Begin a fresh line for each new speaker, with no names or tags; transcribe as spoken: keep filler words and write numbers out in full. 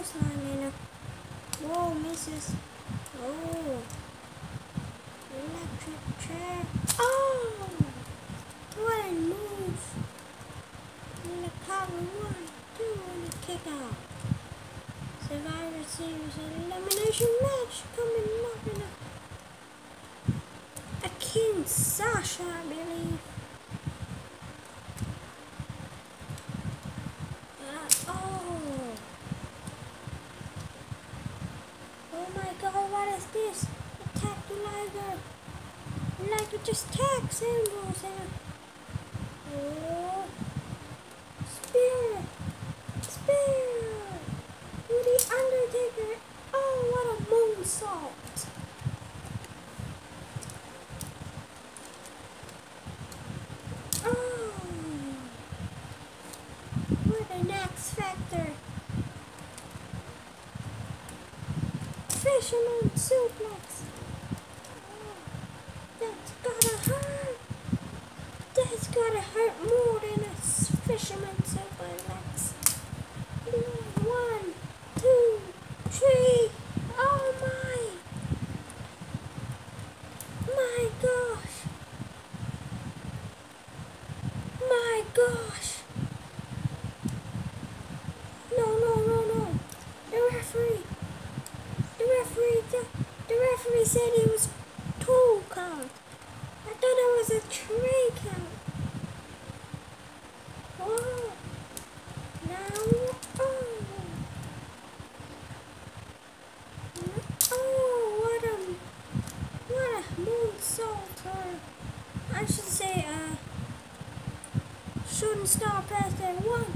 line in a... Whoa, misses. Oh. Electric chair. Oh! What a move. And the power one, two, and a kick out. Survivor Series elimination match coming up in a... A King Sasha, I believe. Uh, oh. Oh my god, what is this? Attack the Liger. Like it just tag symbols and oh, spear, spear, to the Undertaker. Oh, what a moonsault! Oh, what an X Factor! Fisherman suplex. That's gotta hurt. That's gotta hurt more than a fisherman suplex. One, two, three. Oh my! My gosh! My gosh! No, no, no, no! The referee. The referee. The, the referee said it was two count. I thought it was a three count. Oh, now, oh, oh, what a, what a moonsault, or I should say, uh, shooting star press there. One,